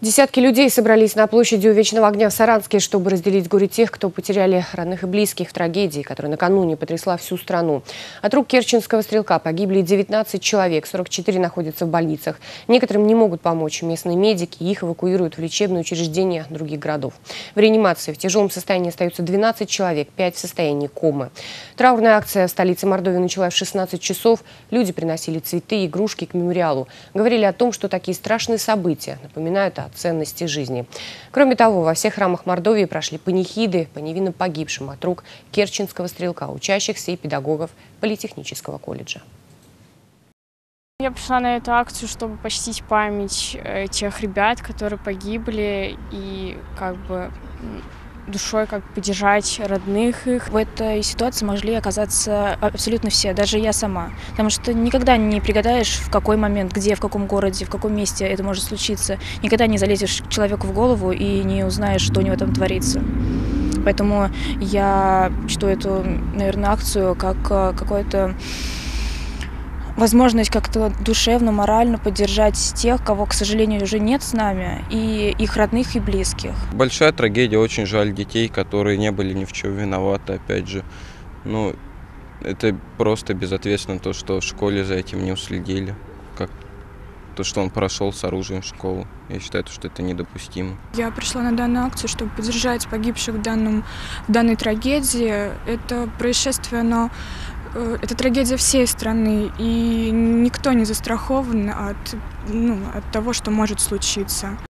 Десятки людей собрались на площади у Вечного огня в Саранске, чтобы разделить горе тех, кто потеряли родных и близких в трагедии, которая накануне потрясла всю страну. От рук керченского стрелка погибли 19 человек, 44 находятся в больницах. Некоторым не могут помочь местные медики, их эвакуируют в лечебные учреждения других городов. В реанимации в тяжелом состоянии остаются 12 человек, 5 в состоянии комы. Траурная акция в столице Мордовии началась в 16 часов. Люди приносили цветы и игрушки к мемориалу. Говорили о том, что такие страшные события напоминают о ценности жизни. Кроме того, во всех храмах Мордовии прошли панихиды по невинно погибшим от рук керченского стрелка, учащихся и педагогов политехнического колледжа. Я пришла на эту акцию, чтобы почтить память тех ребят, которые погибли, и душой поддержать родных их. В этой ситуации могли оказаться абсолютно все, даже я сама. Потому что никогда не пригадаешь, в какой момент, где, в каком городе, в каком месте это может случиться. Никогда не залезешь человеку в голову и не узнаешь, что у него там творится. Поэтому я считаю эту, наверное, акцию как какой-то возможность как-то душевно, морально поддержать тех, кого, к сожалению, уже нет с нами, и их родных и близких. Большая трагедия, очень жаль детей, которые не были ни в чем виноваты, опять же. Это просто безответственно то, что в школе за этим не уследили. Как то, что он прошел с оружием в школу. Я считаю, что это недопустимо. Я пришла на данную акцию, чтобы поддержать погибших в данной трагедии. Это происшествие, это трагедия всей страны, и никто не застрахован от того, что может случиться.